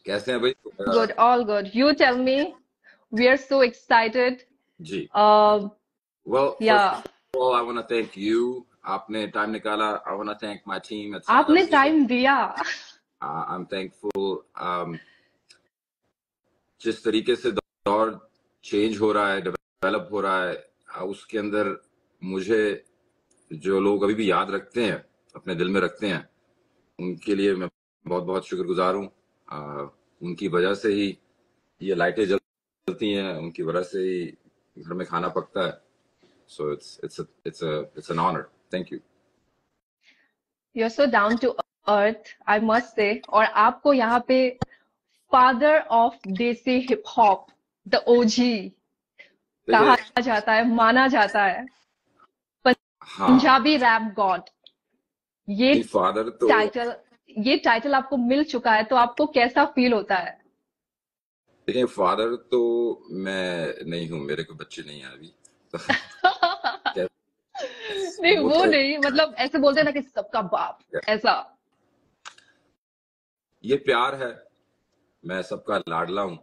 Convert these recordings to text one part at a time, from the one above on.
कैसे हैं भाई? Good, all good. You tell me. We are so excited. जी। Uh, Well, first yeah. of all, I want to thank you. आपने time निकाला. I want to thank my team at Saga आपने Music. Time दिया. I'm thankful. जिस तरीके से दौर change हो रहा है, डेवलप हो रहा है, उसके अंदर मुझे जो लोग अभी भी याद रखते हैं, अपने दिल में रखते हैं, उनके लिए मैं बहुत बहुत शुक्रगुजार हूँ. उनकी वजह से ही ये लाइटें जलती हैं, उनकी वजह से ही घर में खाना पकता है. So it's an honor. Thank you. You're so down to earth, I must say. और आपको यहाँ पे father of देसी hip hop, the OG देखिए, कहा जाता है, माना जाता है. हाँ, पंजाबी रैप गॉड. ये नहीं, फादर तो टाइटल ये टाइटल आपको मिल चुका है, तो आपको कैसा फील होता है? देखिए, फादर तो मैं नहीं हूँ, मेरे को बच्चे नहीं हैं अभी. क्या- नहीं, वो वो तो नहीं, मतलब ऐसे बोलते हैं ना कि सबका बाप, ऐसा. ये प्यार है. मैं सबका लाडला हूँ.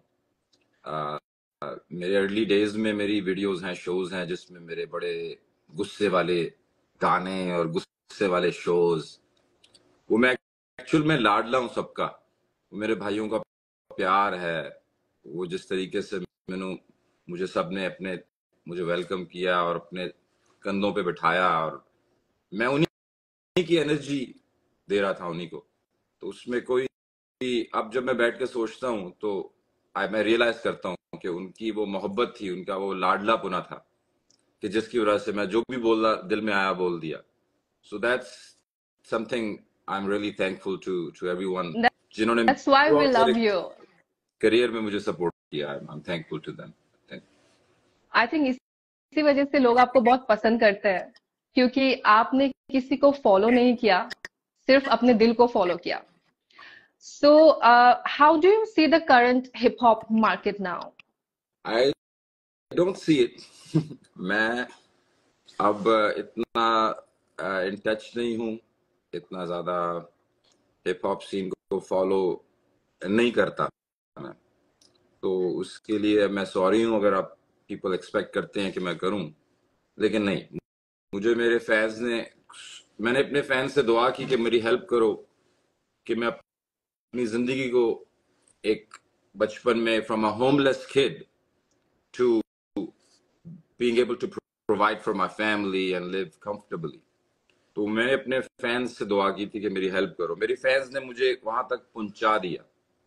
मेरे अर्ली डेज में मेरी वीडियोस हैं, शोज हैं, जिसमें मेरे बड़े गुस्से वाले गाने और गुस्से वाले शोज. वो मैं एक्चुअल में लाडला हूँ सबका. वो मेरे भाइयों का प्यार है. वो जिस तरीके से मुझे सबने अपने मुझे वेलकम किया और अपने कंधों पे बिठाया, और मैं उन्हीं की एनर्जी दे रहा था उन्हीं को. तो उसमें कोई, अब जब मैं बैठ के सोचता हूँ तो मैं रियलाइज करता हूँ कि उनकी वो मोहब्बत थी, उनका वो लाडलापुना था, कि जिसकी वजह से मैं जो भी बोला दिल में आया बोल दिया. So that's something I am really thankful to everyone जिन्होंने That's why we मेरे love you. करियर में मुझे सपोर्ट किया. I am thankful to them. I think इसी वजह से लोग आपको बहुत पसंद करते हैं, क्योंकि आपने किसी को फॉलो नहीं किया, सिर्फ अपने दिल को फॉलो किया. So how do you see the current hip hop market now? I don't see it. मैं अब इतना इन टच नहीं हूँ, इतना ज्यादा हिप हॉप सीन को फॉलो नहीं करता मैं. तो उसके लिए मैं सॉरी हूँ अगर आप पीपल एक्सपेक्ट करते हैं कि मैं करूं. लेकिन नहीं, मुझे मेरे फैंस ने, मैंने अपने फैंस से दुआ की कि मेरी हेल्प करो, कि मैं अपनी जिंदगी को एक बचपन में from a homeless kid to being able to provide for my family and live comfortably. तो मैंने अपने फैंस से दुआ की थी कि मेरी हेल्प करो. मेरी फैंस ने मुझे वहां तक पहुंचा दिया.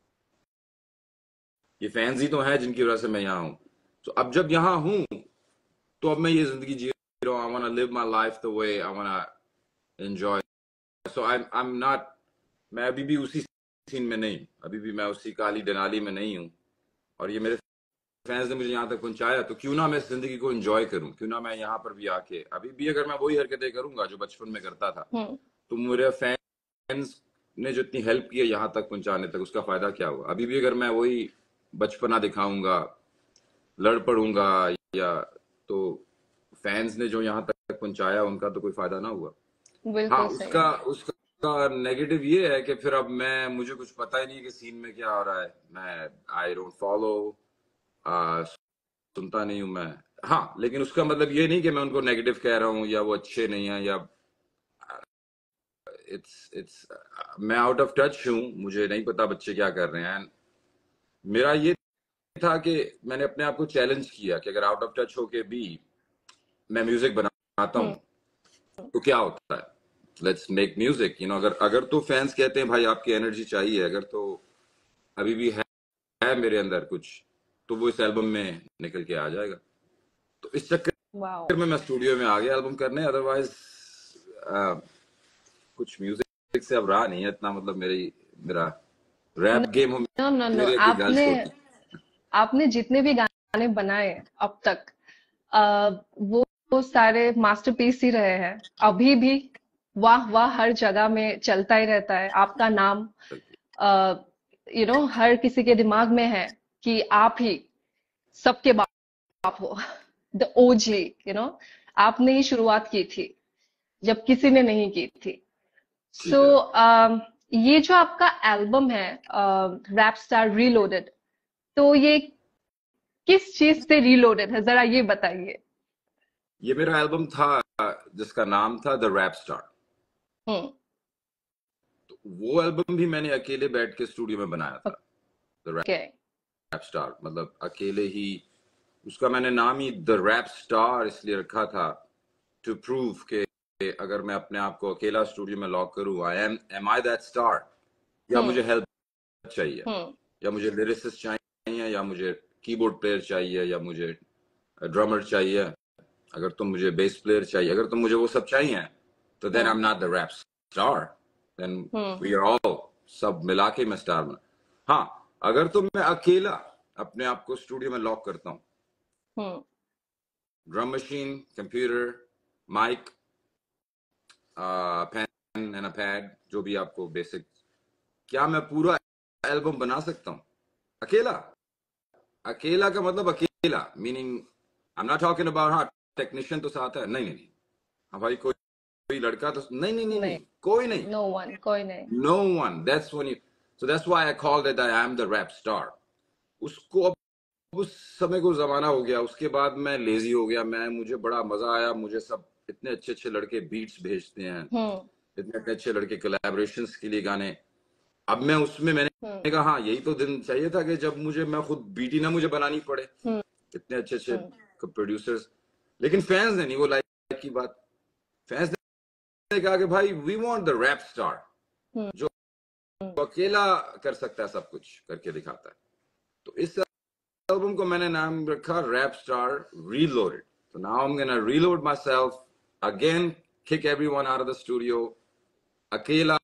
ये फैंस ही तो हैं जिनकी वजह से मैं यहाँ हूँ. तो अब जब यहाँ हूँ तो अब मैं ये जिंदगी जी रहा हूँ. I want to live my life the way I want to enjoy. So I am not, मैं अभी भी उसी सीन में नहीं, अभी भी मैं उसी काली डनाली में नहीं हूँ. और ये मेरे फैंस ने मुझे यहाँ तक पहुंचाया, तो क्यों ना मैं इस जिंदगी को एंजॉय करूँ, क्यों ना मैं यहाँ पर भी आके अभी भी अगर मैं वही हरकतें करूंगा जो बचपन में करता था, तो मेरे फैंस ने जो इतनी हेल्प की है यहाँ तक पहुंचाने तक, उसका फायदा क्या हुआ? अभी भी अगर मैं वही बचपना दिखाऊंगा, लड़ पड़ूंगा, या तो फैंस ने जो यहाँ तक पहुंचाया उनका तो कोई फायदा ना हुआ. हाँ, बिल्कुल सही. उसका उसका नेगेटिव ये है कि फिर अब मुझे कुछ पता ही नहीं कि सीन में क्या हो रहा है. मैं आई डोंट फॉलो, सुनता नहीं हूँ मैं. हाँ, लेकिन उसका मतलब ये नहीं कि मैं उनको नेगेटिव कह रहा हूँ या वो अच्छे नहीं है, या इट्स मैं आउट ऑफ टच हूँ, मुझे नहीं पता बच्चे क्या कर रहे हैं. मेरा ये था कि मैंने अपने आप को चैलेंज किया कि अगर आउट ऑफ टच होके भी मैं म्यूजिक बनाता हूँ तो क्या होता है. लेट्स मेक म्यूजिक, अगर अगर तो फैंस कहते हैं भाई आपकी एनर्जी चाहिए, अगर तो अभी भी है मेरे अंदर कुछ, तो वो इस एल्बम में निकल के आ जाएगा. तो इस वाओ. चक्कर में मैं स्टूडियो में आ गया एल्बम करने. अदरवाइज कुछ म्यूजिक से अब रहा नहीं है इतना. मतलब मेरा rap game no no no, मेरे की गर्ल्स आपने होती. आपने जितने भी गाने बनाए अब तक, वो सारे मास्टरपीस ही रहे हैं. अभी भी वाह वाह हर जगह में चलता ही रहता है. आपका नाम हर किसी के दिमाग में है कि आप ही सबके बाप हो. द ओजी, आपने ही शुरुआत की थी जब किसी ने नहीं की थी. ठीक सो है. ये जो आपका एल्बम है रैप स्टार रीलोडेड, तो ये किस चीज से रीलोडेड है, जरा ये बताइए। ये मेरा एल्बम था जिसका नाम था द रैप स्टार। हम्म। तो वो एल्बम भी मैंने अकेले बैठ के स्टूडियो में बनाया था, द ओके। Rap star. मतलब अकेले ही। उसका मैंने नाम ही द रैप स्टार इसलिए रखा था टू प्रूव के अगर मैं अपने आप को अकेला स्टूडियो में लॉक करूं, एम आई दैट स्टार, या मुझे हम्म। हेल्प चाहिए, हम्म। या मुझे लिरिसिस्ट चाहिए, या मुझे कीबोर्ड प्लेयर चाहिए, या मुझे ड्रमर चाहिए, अगर तुम मुझे बेस प्लेयर चाहिए, अगर तुम मुझे वो सब चाहिए, तो then I am hmm. Not the rap star, then hmm. We are all, सब मिला के मैं स्टार बना। हाँ, अगर तो मैं अकेला अपने आप को स्टूडियो में लॉक करता हूँ, hmm. Drum machine, computer, mic, pen and a pad, जो भी आपको बेसिक, क्या मैं पूरा एल्बम बना सकता हूँ अकेला? अकेला का मतलब अकेला meaning I am not talking about, हाँ टेक्नीशियन तो साथ है, नहीं नहीं नहीं, हाँ भाई कोई लड़का तो नहीं नहीं नहीं नहीं, नहीं, कोई नहीं, नो वन, कोई नहीं। No one, that's when you, so that's why I called it I am the rap star. उसको अब उस समय को जमाना हो गया, उसके बाद मैं लेजी हो गया, मैं मुझे बड़ा मजा आया, मुझे सब इतने अच्छे अच्छे लड़के बीट्स भेजते हैं, हम्म। इतने इतने अच्छे लड़के कोलैबोरेशंस के लिए गाने। अब मैं उसमें हम्म। मैंने कहा हाँ यही तो दिन चाहिए था कि जब मुझे मैं खुद बीटी ना मुझे बनानी पड़े, हम्म। इतने अच्छे अच्छे हम्म। प्रोड्यूसर्स। लेकिन फैंस ने नहीं वो लाइक की बात, फैंस ने कहा कि भाई we want the rap star hmm. जो अकेला कर सकता है, सब कुछ करके दिखाता है। तो इस एल्बम को मैंने नाम रखा rap star reloaded. So now I'm gonna reload myself again, kick everyone out of the studio, अकेला,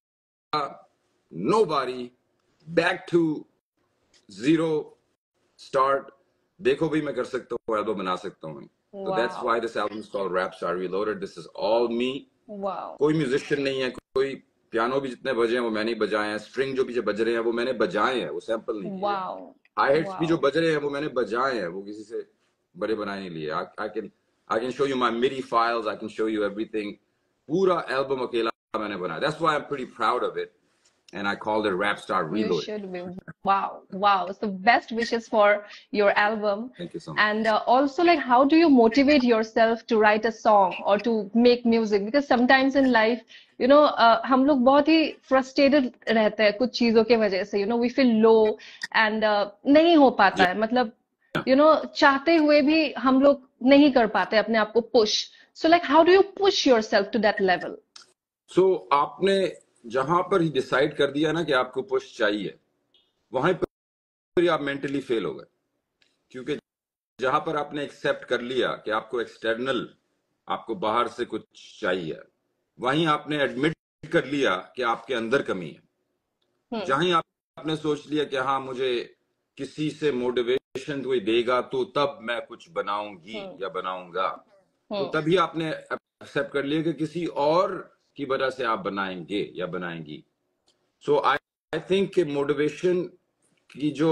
nobody, back to zero, start। देखो भी मैं कर सकता हूँ, एल्बम बना सकता हूँ। So that's wow. why this album is called Rap Star Reloaded. This is all me. Wow. कोई म्यूजिशियन नहीं है, कोई पियानो भी जितने बजे हैं वो मैंने बजाए हैं, स्ट्रिंग जो भी बज रहे हैं वो मैंने बजाए हैं, वो सैंपल नहीं किए। वाओ। हाई हेट्स भी वाओ। जो बज रहे हैं वो मैंने बजाए हैं, वो किसी से बड़े बनाए नहीं लिए। I can show you my MIDI files, I can show you everything. पूरा एल्बम अकेला मैंने बनाया। That's why I am pretty proud of it and I called it rap star You reloaded. should be. Wow, wow. So best wishes for your album. Thank you so And much. also, like, how do you motivate yourself to write a song or to make music? Because sometimes in life, हम लोग बहुत ही frustrated रहते हैं कुछ चीजों के वजह से. We feel low and नहीं हो पाता है. मतलब, चाहते हुए भी हम लोग नहीं कर पाते अपने आप को push. So, like, how do you push yourself to that level? सो आपने जहां पर ही डिसाइड कर दिया ना कि आपको पुश चाहिए, वहां पर आप मेंटली फेल हो गए। क्योंकि जहां पर आपने एक्सेप्ट कर लिया कि आपको एक्सटर्नल, आपको बाहर से कुछ चाहिए, वहीं आपने एडमिट कर लिया कि आपके अंदर कमी है। हम्म। जहां आपने सोच लिया कि हाँ मुझे किसी से मोटिवेशन कोई देगा तो तब मैं कुछ बनाऊंगी हम्म। या बनाऊंगा, तो हम्म। तभी आपने एक्सेप्ट कर लिया कि किसी और की वजह से आप बनाएंगे या बनाएंगी। सो आई आई थिंक कि मोटिवेशन की जो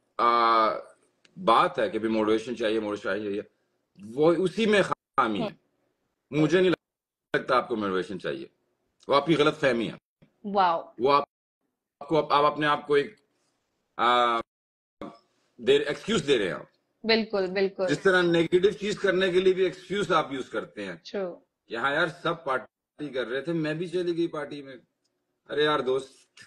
बात है कि भी मोटिवेशन चाहिए, मोटिवेशन चाहिए, वो उसी में खामी है। हम्म। मुझे नहीं लगता आपको मोटिवेशन चाहिए, वो आपकी गलत फहमी है। वाओ। वो आपको आप अपने आप को एक आ, एक्सक्यूज दे रहे हैं आप। बिल्कुल, बिल्कुल। जिस तरह नेगेटिव चीज करने के लिए भी एक्सक्यूज आप यूज करते हैं ट्रू। कि हाँ यार सब पार्टी कर रहे थे, मैं भी चली गई पार्टी में, अरे यार दोस्त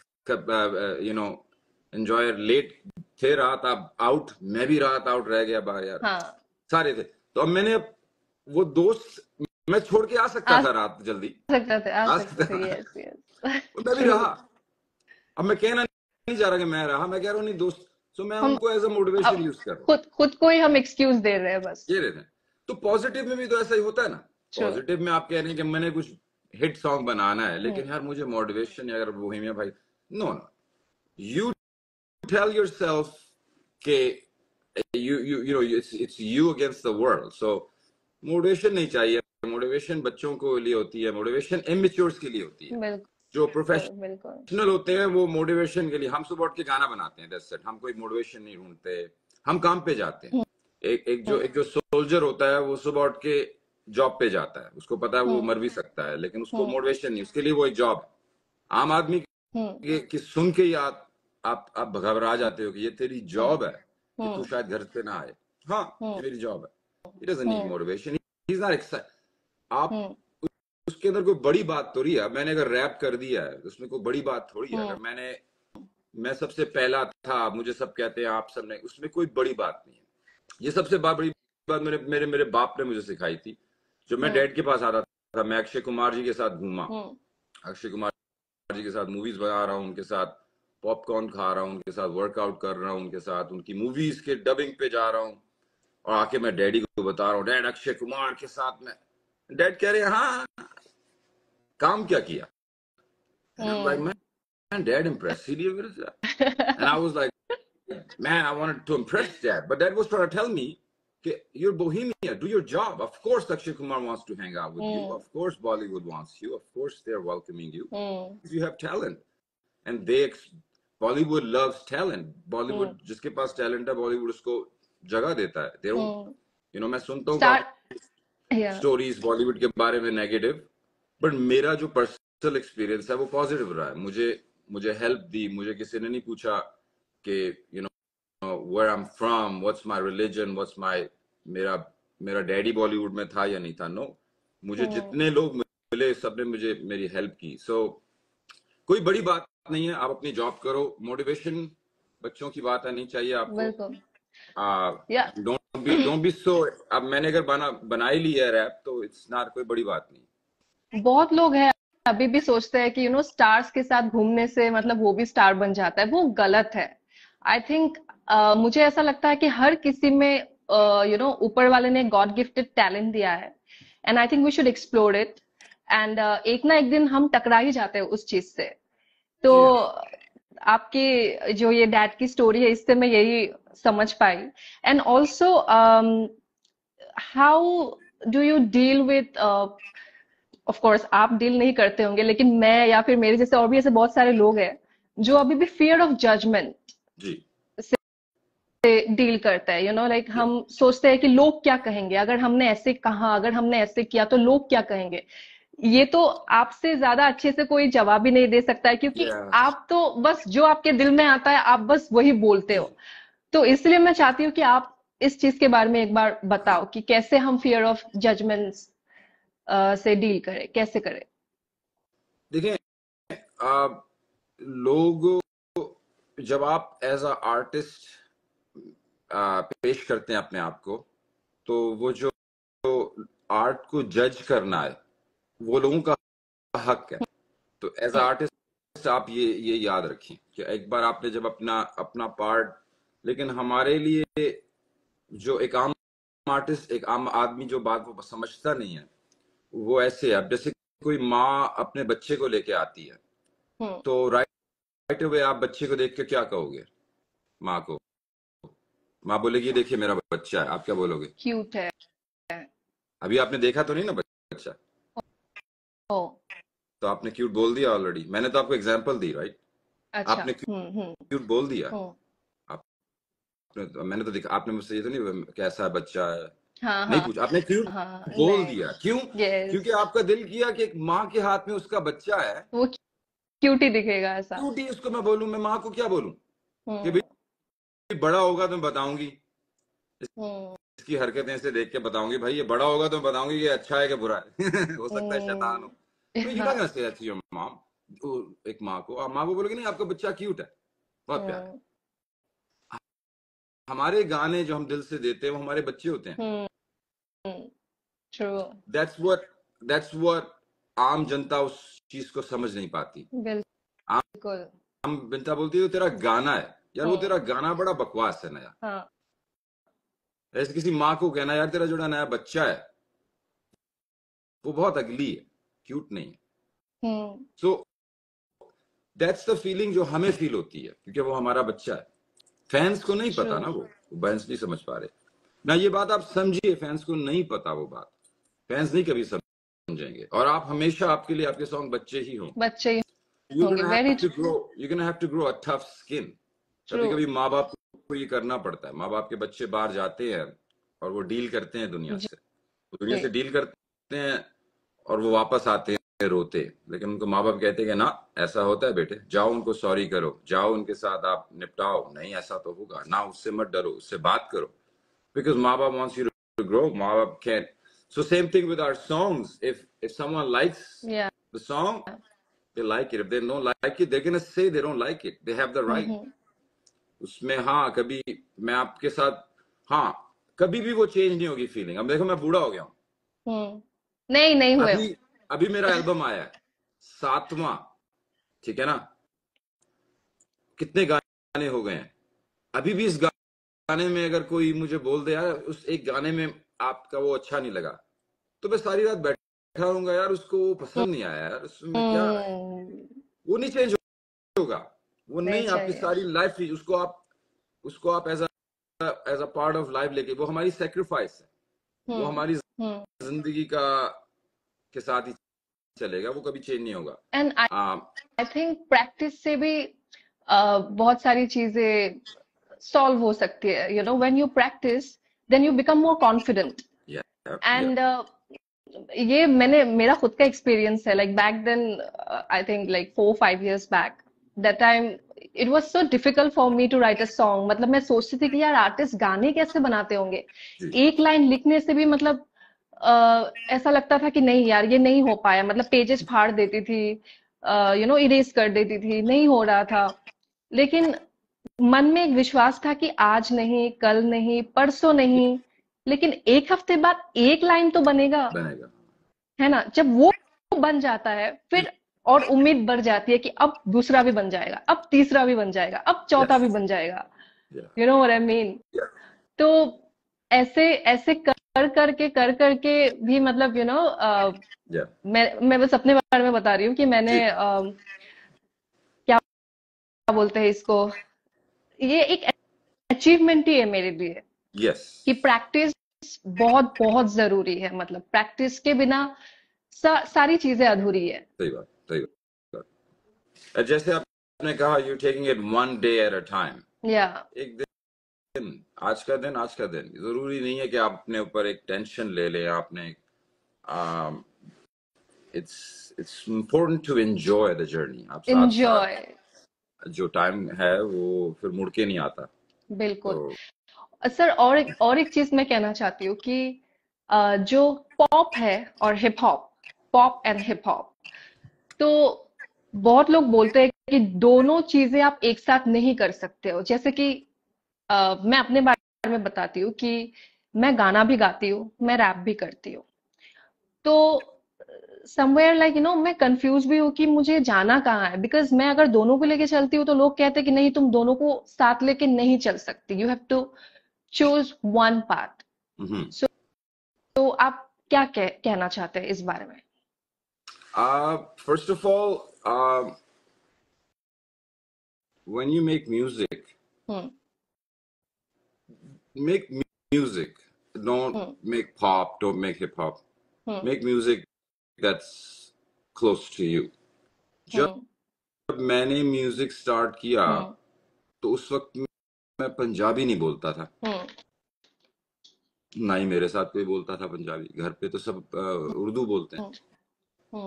एंजॉय लेट थे, रात आप आउट, मैं भी रात आउट रह गया बाहर यार, हाँ। सारे थे। तो अब मैंने वो दोस्त मैं छोड़ के आ सकता आ था रात जल्दी, आ आ सकते सकता थे, था, यस, यस। और मैं भी ट्रू। रहा। अब मैं कहना नहीं चाह रहा कि मैं रहा, मैं कह रहा हूँ नहीं दोस्त, सो मैं हम उनको एज अ अब मोटिवेशन यूज कर रहा हूँ। खुद को ही हम एक्सक्यूज दे रहे हैं बस। ये रहते हैं। तो पॉजिटिव में भी तो ऐसा ही होता है ना। ट्रू। पॉजिटिव में आप कह रहे हैं कि मैंने कुछ हिट सॉन्ग बनाना है, हम्म। लेकिन यार मुझे मोटिवेशन अगर बोहेमिया भाई, no no, you tell yourself के you know it's you against the world, so motivation नहीं चाहिए। मोटिवेशन बच्चों को लिए होती है, मोटिवेशन इमेच्योर्स के लिए होती है। जो बिल्कुल, बिल्कुल। प्रोफेशनल होते हैं वो मोटिवेशन के लिए, हम सुबह उठ के गाना बनाते हैं, दैट्स इट, हम कोई मोटिवेशन नहीं ढूंढते, हम काम पे जाते हैं। हम्म। एक जो सोल्जर होता है वो सुबह उठ के जॉब पे जाता है, उसको पता है वो हम्म। मर भी सकता है, लेकिन उसको हम्म। मोटिवेशन नहीं, उसके लिए वो एक जॉब है। आम आदमी कि सुन के ही आप घबरा जाते हो कि ये तेरी जॉब है कि तू शायद घर पे ना आए। हाँ, ये मेरी जॉब है। It doesn't need motivation, he is not excited. आप उसके अंदर कोई बड़ी बात थोड़ी है। मैंने अगर रैप कर दिया है उसमें कोई बड़ी बात थोड़ी है। अगर मैं सबसे पहला था, मुझे सब कहते हैं, आप सब ने, उसमें कोई बड़ी बात नहीं है। ये सबसे बड़ी बात मेरे मेरे मेरे बाप ने मुझे सिखाई थी। जब मैं डैड के पास आता था, मैं अक्षय कुमार जी के साथ घूमा, अक्षय कुमार जी के साथ मूवीज बना रहा हूँ, उनके साथ पॉपकॉर्न खा रहा हूँ, उनके साथ वर्कआउट कर रहा हूँ, उनके साथ उनकी मूवीज के डबिंग पे जा रहा हूँ, और आके मैं डैडी को बता रहा हूँ, डैड अक्षय कुमार के साथ में। डैड कह रहे हैं हाँ, काम क्या किया? Like man, dad impressed you with that. And I was like, man, I wanted to impress dad. But dad was trying to tell me, okay, you're Bohemia, do your job. Of course, Akshay Kumar wants to hang out with you. Of course, Bollywood wants you. Of course, they're welcoming you. You have talent. And Bollywood loves talent. Bollywood, जिसके पास talent है, Bollywood उसको जगह देता है. They don't, मैं सुनता हूँ काफी stories Bollywood के बारे में negative, but मेरा जो personal experience है वो positive रहा है. मुझे हेल्प दी, मुझे किसी ने नहीं पूछा कि where I'm from, what's my religion, मेरा डैडी बॉलीवुड में था या नहीं था. नो, मुझे जितने लोग मिले सबने मेरी हेल्प की. कोई बड़ी बात नहीं है, आप अपनी जॉब करो. मोटिवेशन बच्चों की बात है, नहीं चाहिए आपको. Don't be so. अब मैंने अगर बना ही लिया है रैप तो इट्स नॉट कोई बड़ी बात नहीं. बहुत लोग हैं अभी भी सोचते हैं कि स्टार्स के साथ घूमने से मतलब वो भी स्टार बन जाता है. वो गलत है. आई थिंक मुझे ऐसा लगता है कि हर किसी में ऊपर वाले ने गॉड गिफ्टेड टैलेंट दिया है, and I think we should explore it. And एक ना एक दिन हम टकरा ही जाते हैं उस चीज से. तो आपकी जो ये डैड की स्टोरी है, इससे मैं यही समझ पाई. And also how do you deal with, of course आप डील नहीं करते होंगे, लेकिन मैं या फिर मेरे जैसे और भी ऐसे बहुत सारे लोग हैं जो अभी भी फियर ऑफ जजमेंट से डील करता है. लाइक हम सोचते हैं कि लोग क्या कहेंगे, अगर हमने ऐसे कहा, अगर हमने ऐसे किया तो लोग क्या कहेंगे. ये तो आपसे ज्यादा अच्छे से कोई जवाब ही नहीं दे सकता है, क्योंकि आप तो बस जो आपके दिल में आता है आप बस वही बोलते हो. तो इसलिए मैं चाहती हूँ कि आप इस चीज के बारे में एक बार बताओ कि कैसे हम फियर ऑफ जजमेंट्स से डील करें, कैसे करें. देखिए, लोग जब आप एज अ आर्टिस्ट पेश करते हैं अपने आप को, तो वो जो आर्ट को जज करना है वो लोगों का हक है. तो एज अ आर्टिस्ट आप ये याद रखें कि एक बार आपने जब अपना पार्ट, लेकिन हमारे लिए जो एक आम आर्टिस्ट, एक आम आदमी जो बात वो समझता नहीं है, वो ऐसे है. जैसे कोई माँ अपने बच्चे को लेके आती है, तो राइट अवे आप बच्चे को देख के क्या कहोगे? माँ को, माँ बोलेगी देखिए मेरा बच्चा है. आप क्या बोलोगे? क्यूट है. अभी आपने देखा तो नहीं ना बच्चा, तो आपने क्यूट बोल दिया ऑलरेडी. मैंने तो आपको एग्जांपल दी, राइट? अच्छा. आपने क्यूट बोल दिया. मैंने तो देखा, आपने मुझसे ये तो नहीं कैसा बच्चा है नहीं पूछा, आपने क्यूट बोल दिया. क्यों? क्योंकि आपका दिल किया कि एक माँ के हाथ में उसका बच्चा है, वो क्यूट ही दिखेगा. ऐसा क्यूट ही उसको मैं बोलूं. मैं माँ को क्या बोलूं कि भाई बड़ा होगा तो मैं बताऊंगी, इसकी हरकतें से देख के बताऊंगी, भाई ये बड़ा होगा तो मैं बताऊंगी कि अच्छा है कि बुरा है. हो सकता है शैतान हो. तो you not gonna say that to your mom. एक माँ को बोलोगे नहीं आपका बच्चा क्यूट है, बहुत प्यारा है. हमारे गाने जो हम दिल से देते हैं वो हमारे बच्चे होते हैं. That's what आम जनता उस चीज को समझ नहीं पाती. बिल्कुल. आम जनता बोलती है तो तेरा गाना है यार, वो तेरा गाना बड़ा बकवास है नया. ऐसे किसी माँ को कहना यार तेरा जो नया बच्चा है वो बहुत अगली है, क्यूट नहीं है. सो दैट्स द फीलिंग जो हमें फील होती है, क्योंकि वो हमारा बच्चा है. फैंस को नहीं पता ना, वो फैंस नहीं समझ पा रहे ना. ये बात आप समझिए, फैंस को नहीं पता वो बात. फैंस नहीं कभी समझेंगे. और आप हमेशा, आपके लिए आपके सॉन्ग बच्चे ही हों. You're gonna have to grow a tough skin. कभी माँ बाप को ये करना पड़ता है. माँ बाप के बच्चे बाहर जाते हैं और वो डील करते हैं दुनिया से, वो दुनिया से डील करते हैं और वो वापस आते रोते, लेकिन उनको माँ बाप कहते कि ना ऐसा होता है बेटे, जाओ उनको सॉरी करो, जाओ उनके साथ आप निपटाओ, नहीं ऐसा तो होगा ना, उससे मत डरो, उससे बात करो, because माँ बाप wants you to grow, माँ बाप can't. So same thing with our songs. If someone likes Yeah. the song, they like it. If they don't like it, they're gonna say they don't like it. They have the right. उसमें हाँ कभी मैं आपके साथ, हाँ कभी भी वो चेंज नहीं होगी फीलिंग। अब देखो मैं बूढ़ा हो गया हूँ, नहीं हुए हो। अभी मेरा एल्बम आया है 7वां, ठीक है ना, कितने गाने हो गए हैं, अभी भी इस गाने में अगर कोई मुझे बोल दे यार उस एक गाने में आपका वो अच्छा नहीं लगा, तो मैं सारी रात बैठा रहूंगा यार, उसको वो पसंद नहीं आया यार, उसमें क्या है, वो नहीं चेंज होगा, वो नहीं आपकी सारी लाइफ, उसको आप as a part of life लेके, वो हमारी सेक्रीफाइस है, वो हमारी जिंदगी का के साथ ही चलेगा, वो कभी चेंज नहीं होगा। एंड आई थिंक प्रैक्टिस से भी बहुत सारी चीजें सॉल्व हो सकती है, you know, when you practice then you become more confident. And ये मेरा खुद का एक्सपीरियंस है, like back then I think like 4-5 years back, that time it was so difficult for me to write a song. मतलब मैं सोचती थी कि यार आर्टिस्ट गाने कैसे बनाते होंगे, एक लाइन लिखने से भी मतलब ऐसा लगता था कि नहीं यार ये नहीं हो पाया, मतलब पेजेस फाड़ देती थी, यू नो, इरेज कर देती थी, नहीं हो रहा था। लेकिन मन में एक विश्वास था कि आज नहीं, कल नहीं, परसों नहीं, लेकिन एक हफ्ते बाद एक लाइन तो बनेगा, है ना। जब वो बन जाता है फिर और उम्मीद बढ़ जाती है कि अब दूसरा भी बन जाएगा, अब तीसरा भी बन जाएगा, अब चौथा भी बन जाएगा, you know what I mean. तो ऐसे ऐसे कर करके भी मतलब यू नो मैं बस अपने बारे में बता रही हूँ कि मैंने क्या बोलते हैं इसको, ये एक अचीवमेंट ही है मेरे लिए, कि प्रैक्टिस बहुत बहुत जरूरी है। मतलब प्रैक्टिस के बिना सारी चीजें अधूरी है। सही बात, सही बात। जैसे आपने कहा you taking it one day at a time, एक दिन, आज का दिन जरूरी नहीं है कि आप अपने ऊपर एक टेंशन ले लें, आपने it's important to enjoy the journey। आप साथ जो टाइम है वो फिर मुड़ के नहीं आता। बिल्कुल। सर और एक चीज मैं कहना चाहती हूँ कि जो पॉप है और hip hop, pop and hip hop, तो बहुत लोग बोलते हैं कि दोनों चीजें आप एक साथ नहीं कर सकते हो। जैसे कि मैं अपने बारे में बताती हूँ कि मैं गाना भी गाती हूँ, मैं रैप भी करती हूँ। तो समवेयर लाइक यू नो मैं कंफ्यूज भी हूँ कि मुझे जाना कहाँ है, बिकॉज मैं अगर दोनों को लेके चलती हूँ तो लोग कहते हैं कि नहीं तुम दोनों को साथ लेके नहीं चल सकती, you have to choose one path. तो आप क्या कहना चाहते हैं इस बारे में? First of all, when you make music, make music, don't make pop, don't make hip hop, make music that's close to you। जब मैंने म्यूजिक स्टार्ट किया तो उस वक्त मैं पंजाबी नहीं बोलता था, ना ही मेरे साथ कोई बोलता था पंजाबी, घर पे तो सब उर्दू बोलते हैं।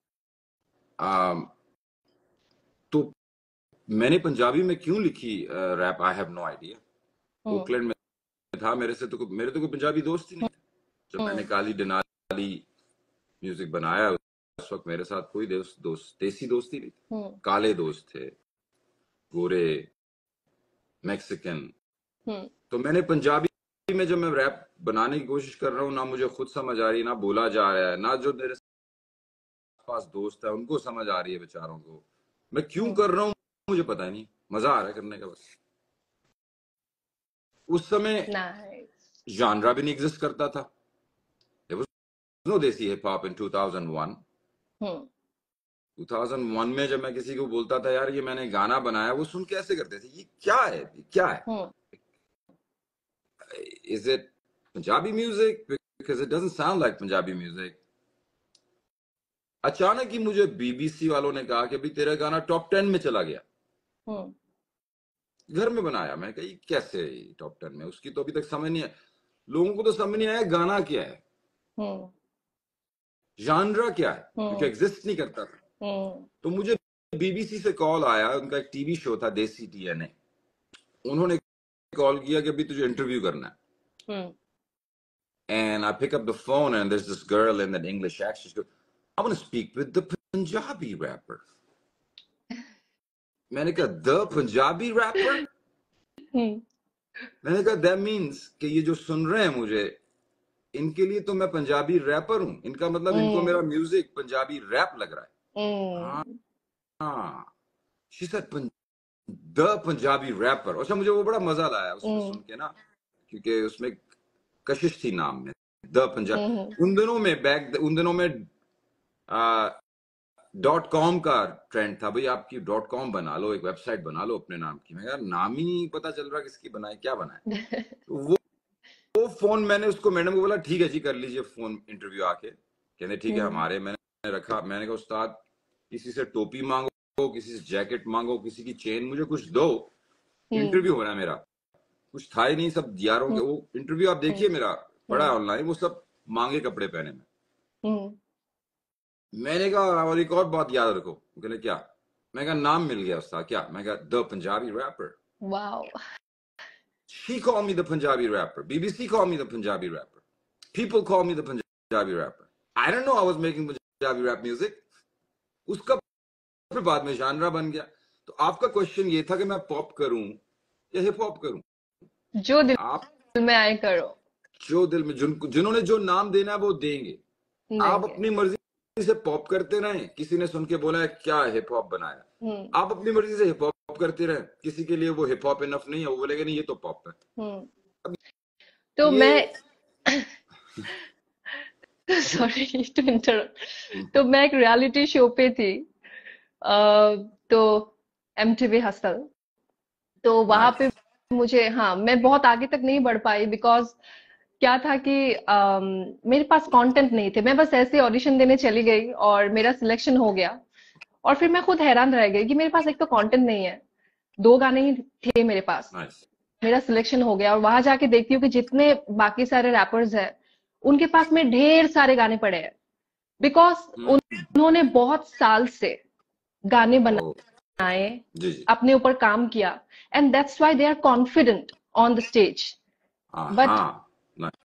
तो मैंने पंजाबी में क्यों लिखी rap, I have no idea. Oakland में था, मेरे तो कोई पंजाबी दोस्त ही नहीं था। जब मैंने काली डनाली म्यूजिक बनाया उस वक्त मेरे साथ कोई देसी दोस्त ही नहीं थे। काले दोस्त थे, गोरे, मैक्सिकन। तो मैंने पंजाबी में जब मैं रैप बनाने की कोशिश कर रहा हूँ, ना मुझे खुद समझ आ रही है, ना बोला जा रहा है, ना जो मेरे पास दोस्त है उनको समझ आ रही है बेचारों को। मैं क्यों कर रहा हूँ मुझे पता नहीं, मजा आ रहा है करने का बस। उस समय जॉनरा भी नहीं एग्जिस्ट करता था, there was no desi hip hop in 2001। 2001 में जब मैं किसी को बोलता था यार ये मैंने गाना बनाया, वो सुन के ऐसे करते थे, ये क्या है, ये क्या है, is it Punjabi music, because it doesn't sound like Punjabi music। अचानक ही मुझे बीबीसी वालों ने कहा कि अभी तेरा गाना टॉप 10 में चला गया। घर में बनाया, मैं कही कैसे टॉप 10 में, उसकी तो अभी तक समझ नहीं है, लोगों को तो समझ नहीं आया गाना क्या है। जानरा क्या है, क्योंकि एग्जिस्ट नहीं करता था। तो मुझे बीबीसी से कॉल आया, उनका एक टीवी शो था देसी DNA, उन्होंने कॉल किया कि अभी तुझे इंटरव्यू करना है। And I pick up the phone and there's this girl in that English accent. She goes, I want to speak with the Punjabi rapper. मैंने कहा the Punjabi rapper? मैंने कहा that means कि ये जो सुन रहे हैं मुझे, इनके लिए तो मैं पंजाबी रैपर हूँ, इनका मतलब इनको मेरा म्यूजिक पंजाबी रैप लग रहा है। हाँ, she said the Punjabi rapper। अच्छा, मुझे वो बड़ा मजा लाया उसको सुन के ना, क्योंकि उसमें कशिश थी नाम में, द पंजाब। उन दिनों में .com का ट्रेंड था, भाई आपकी .com बना लो, एक वेबसाइट बना लो अपने नाम की। मैं यार नाम ही नहीं पता चल रहा किसकी बनाए, क्या बनाए। तो वो फोन मैंने उसको, मैडम को बोला ठीक है जी कर लीजिए फोन इंटरव्यू आके। कहते ठीक है हमारे। मैंने रखा, मैंने कहा उस्ताद किसी से टोपी मांगो, किसी से जैकेट मांगो, किसी की चेन, मुझे कुछ दो, इंटरव्यू हो रहा है मेरा। कुछ था ही नहीं, सब यारों के। वो इंटरव्यू आप देखिए मेरा पड़ा है ऑनलाइन, वो सब मांगे कपड़े पहने में। मैंने कहा और एक और बात याद रखो। कहने क्या? मैं कहा नाम मिल गया उसका। क्या? मैं कहा the Punjabi rapper. Wow. She called me the Punjabi rapper. BBC called me the Punjabi rapper. People call me the Punjabi rapper. I don't know I was making Punjabi rap music. उसका फिर बाद में जानरा बन गया। तो आपका क्वेश्चन ये था कि मैं पॉप करूं या हिप हॉप करूं? जो दिल में आए करो। जो दिल में, जिन्होंने जो नाम देना है वो देंगे। आप अपनी मर्जी से पॉप करते रहें। किसी ने सुन के बोला क्या हिप हॉप बनाया, आप अपनी मर्जी से हिप हॉप करते रहें। किसी के लिए वो हिप हॉप इनफ नहीं है, वो बोलेगा नहीं ये तो पॉप है। तो मैं सॉरी टू इंटरप्ट। तो मैं एक रियलिटी शो पे थी, तो MTV हसल। तो वहां पे मुझे, हाँ, मैं बहुत आगे तक नहीं बढ़ पाई बिकॉज क्या था कि मेरे पास कंटेंट नहीं थे। मैं बस ऐसे ऑडिशन देने चली गई और मेरा सिलेक्शन हो गया। और फिर मैं खुद हैरान रह गई कि मेरे पास एक तो कंटेंट नहीं है, 2 गाने ही थे मेरे पास। मेरा सिलेक्शन हो गया और वहां जाके देखती हूँ कि जितने बाकी सारे रैपर्स हैं उनके पास में ढेर सारे गाने पड़े हैं, बिकॉज उन्होंने बहुत साल से गाने बनाए, अपने ऊपर काम किया, and that's why they are confident on the stage. But